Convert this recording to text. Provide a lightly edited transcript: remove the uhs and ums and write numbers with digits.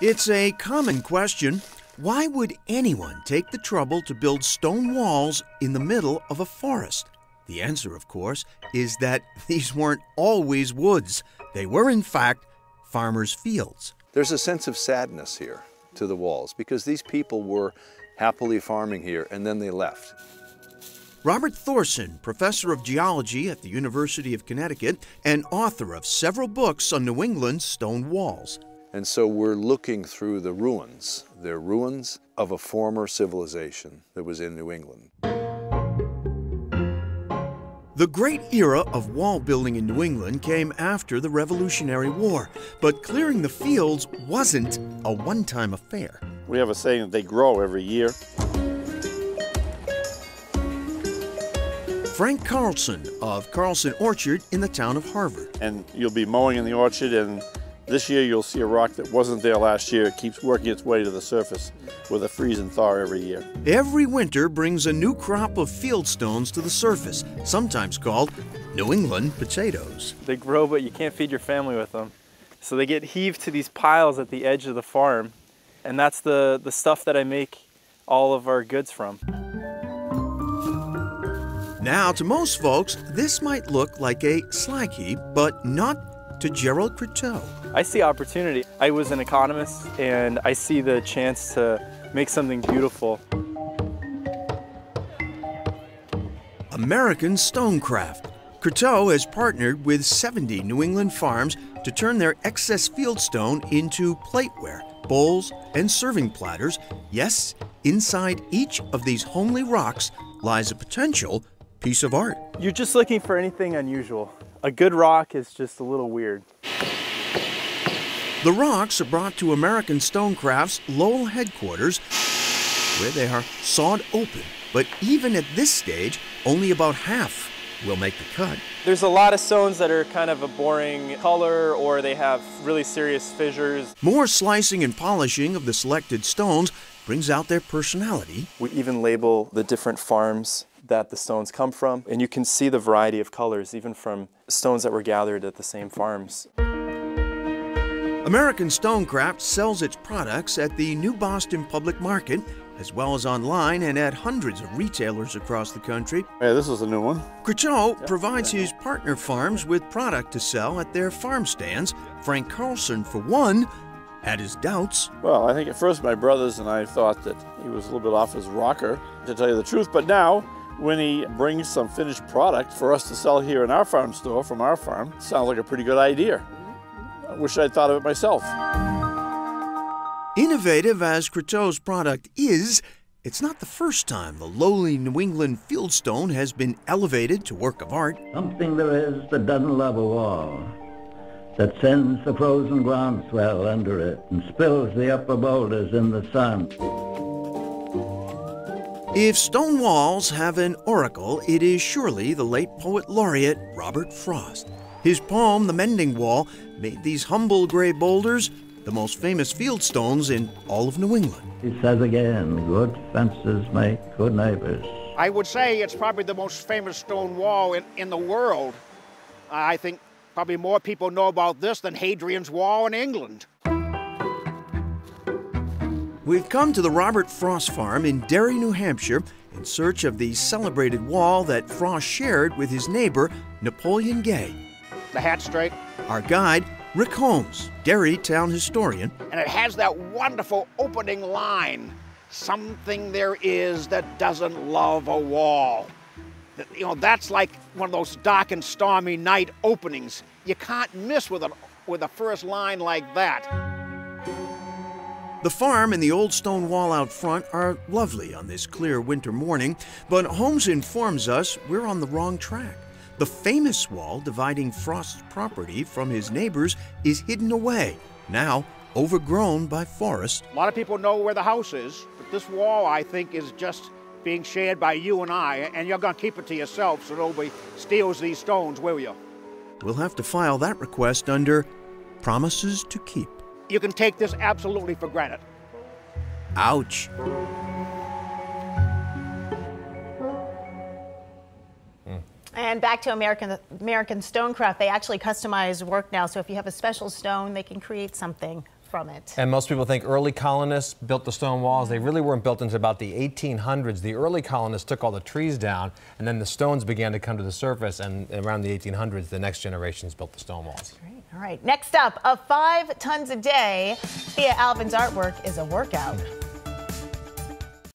It's a common question. Why would anyone take the trouble to build stone walls in the middle of a forest? The answer, of course, is that these weren't always woods. They were, in fact, farmers' fields. There's a sense of sadness here to the walls because these people were happily farming here and then they left. Robert Thorson, professor of geology at the University of Connecticut and author of several books on New England's stone walls. And so we're looking through the ruins. They're ruins of a former civilization that was in New England. The great era of wall building in New England came after the Revolutionary War, but clearing the fields wasn't a one-time affair. We have a saying that they grow every year. Frank Carlson of Carlson Orchard in the town of Harvard. And you'll be mowing in the orchard, and this year you'll see a rock that wasn't there last year. It keeps working its way to the surface with a freeze and thaw every year. Every winter brings a new crop of field stones to the surface, sometimes called New England potatoes. They grow, but you can't feed your family with them. So they get heaved to these piles at the edge of the farm, and that's the stuff that I make all of our goods from. Now, to most folks, this might look like a slag heap, but not to Gerald Croteau. I see opportunity. I was an economist, and I see the chance to make something beautiful. American Stonecraft. Croteau has partnered with 70 New England farms to turn their excess fieldstone into plateware, bowls, and serving platters. Yes, inside each of these homely rocks lies a potential piece of art. You're just looking for anything unusual. A good rock is just a little weird. The rocks are brought to American Stonecraft's Lowell headquarters, where they are sawed open. But even at this stage, only about half will make the cut. There's a lot of stones that are kind of a boring color, or they have really serious fissures. More slicing and polishing of the selected stones brings out their personality. We even label the different farms that the stones come from, and you can see the variety of colors even from stones that were gathered at the same farms. American Stonecraft sells its products at the New Boston Public Market, as well as online and at hundreds of retailers across the country. Yeah, this is a new one. Croteau provides his partner farms with product to sell at their farm stands. Frank Carlson, for one, had his doubts. Well, I think at first my brothers and I thought that he was a little bit off his rocker, to tell you the truth, but now when he brings some finished product for us to sell here in our farm store from our farm, sounds like a pretty good idea. I wish I'd thought of it myself. Innovative as Croteau's product is, it's not the first time the lowly New England fieldstone has been elevated to work of art. Something there is that doesn't love a wall, that sends the frozen groundswell under it and spills the upper boulders in the sun. If stone walls have an oracle, it is surely the late poet laureate Robert Frost. His poem, The Mending Wall, made these humble gray boulders the most famous fieldstones in all of New England. He says again, good fences make good neighbors. I would say it's probably the most famous stone wall in the world. I think probably more people know about this than Hadrian's Wall in England. We've come to the Robert Frost Farm in Derry, New Hampshire, in search of the celebrated wall that Frost shared with his neighbor, Napoleon Gay. The hat's straight. Our guide, Rick Holmes, Derry town historian. And it has that wonderful opening line, something there is that doesn't love a wall. You know, that's like one of those dark and stormy night openings. You can't miss with a first line like that. The farm and the old stone wall out front are lovely on this clear winter morning, but Holmes informs us we're on the wrong track. The famous wall dividing Frost's property from his neighbors is hidden away, now overgrown by forest. A lot of people know where the house is, but this wall, I think, is just being shared by you and I, and you're going to keep it to yourself so nobody steals these stones, will you? We'll have to file that request under Promises to Keep. You can take this absolutely for granted. Ouch. And back to American Stonecraft, they actually customize work now, so if you have a special stone, they can create something from it. And most people think early colonists built the stone walls. They really weren't built until about the 1800s. The early colonists took all the trees down, and then the stones began to come to the surface, and around the 1800s, the next generations built the stone walls. Great. All right, next up, 5 tons a day. Thea Alvin's artwork is a workout.